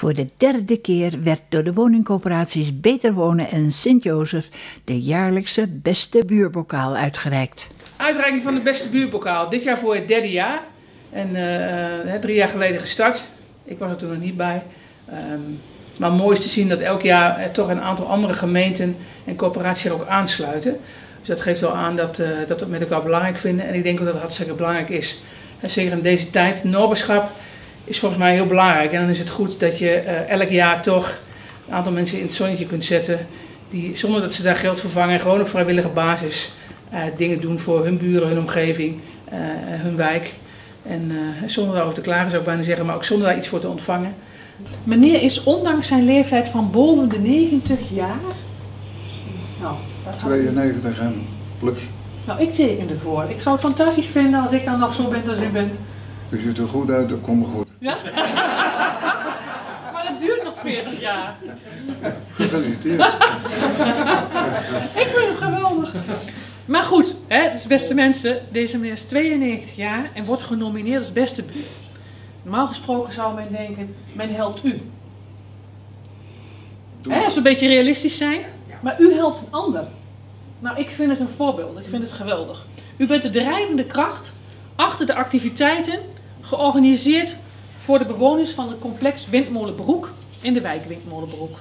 Voor de derde keer werd door de woningcoöperaties Beter Wonen en Sint-Jozef de jaarlijkse beste buurbokaal uitgereikt. Uitreiking van de beste buurbokaal, dit jaar voor het derde jaar. En 3 jaar geleden gestart. Ik was er toen nog niet bij. Maar mooi is te zien dat elk jaar toch een aantal andere gemeenten en coöperaties er ook aansluiten. Dus dat geeft wel aan dat we het met elkaar belangrijk vinden. En ik denk ook dat het hartstikke belangrijk is. En zeker in deze tijd, noberschap is volgens mij heel belangrijk. En dan is het goed dat je elk jaar toch een aantal mensen in het zonnetje kunt zetten. Die zonder dat ze daar geld vervangen, gewoon op vrijwillige basis dingen doen voor hun buren, hun omgeving, hun wijk. En zonder daarover te klagen zou ik bijna zeggen, maar ook zonder daar iets voor te ontvangen. Meneer is ondanks zijn leeftijd van boven de 90 jaar... Nou, 92 en plus. Nou, ik teken ervoor. Ik zou het fantastisch vinden als ik dan nog zo ben als u bent. U ziet er goed uit, dat komt goed. Ja? Maar dat duurt nog 40 jaar. Gefeliciteerd. Ik vind het geweldig. Maar goed, hè, dus beste mensen, deze meneer is 92 jaar en wordt genomineerd als beste buur. Normaal gesproken zou men denken, men helpt u. Hè, als we een beetje realistisch zijn, maar u helpt een ander. Nou, ik vind het een voorbeeld, ik vind het geweldig. U bent de drijvende kracht achter de activiteiten georganiseerd voor de bewoners van het complex Windmolenbroek in de wijk Windmolenbroek.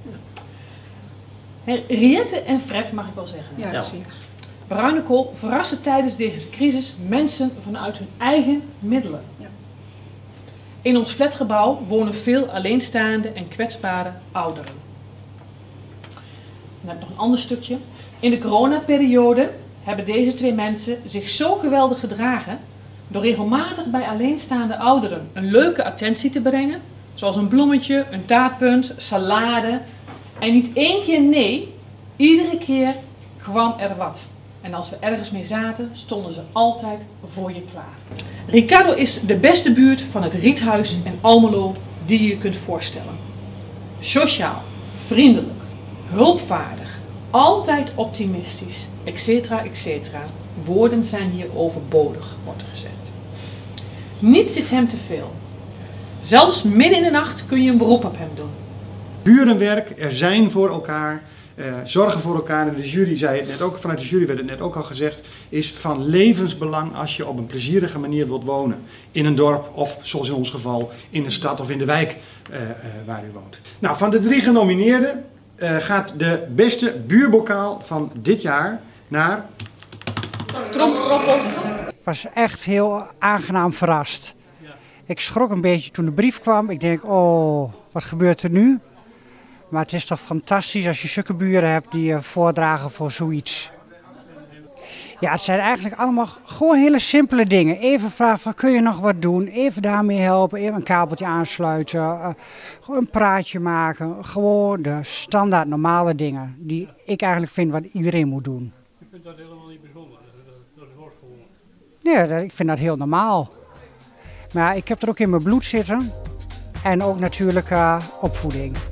Riette en Fred mag ik wel zeggen. Ja, precies. Bruinekool verrassen tijdens deze crisis mensen vanuit hun eigen middelen. Ja. In ons flatgebouw wonen veel alleenstaande en kwetsbare ouderen. Dan heb ik nog een ander stukje. In de coronaperiode hebben deze 2 mensen zich zo geweldig gedragen door regelmatig bij alleenstaande ouderen een leuke attentie te brengen, zoals een bloemetje, een taartpunt, salade. En niet 1 keer nee, iedere keer kwam er wat. En als we ergens mee zaten, stonden ze altijd voor je klaar. Ricardo is de beste buurt van het Riethuis en Almelo die je je kunt voorstellen. Sociaal, vriendelijk, hulpvaardig, altijd optimistisch, etc. etc. Woorden zijn hier overbodig, wordt er gezegd. Niets is hem te veel. Zelfs midden in de nacht kun je een beroep op hem doen. Burenwerk, er zijn voor elkaar, zorgen voor elkaar. En de jury zei het net ook, vanuit de jury werd het net ook al gezegd, is van levensbelang als je op een plezierige manier wilt wonen. In een dorp of, zoals in ons geval, in een stad of in de wijk waar u woont. Nou, van de 3 genomineerden gaat de beste buurbokaal van dit jaar naar... Tromgeroffel. Ik was echt heel aangenaam verrast. Ik schrok een beetje toen de brief kwam. Ik denk, oh, wat gebeurt er nu? Maar het is toch fantastisch als je zulke buren hebt die je voordragen voor zoiets. Ja, het zijn eigenlijk allemaal gewoon hele simpele dingen. Even vragen van, kun je nog wat doen? Even daarmee helpen, even een kabeltje aansluiten. Gewoon een praatje maken. Gewoon de standaard normale dingen die ik eigenlijk vind wat iedereen moet doen. Je vindt dat helemaal niet bijzonder? Dat hoort gewoon. Ja, ik vind dat heel normaal. Maar ik heb er ook in mijn bloed zitten. En ook natuurlijk opvoeding.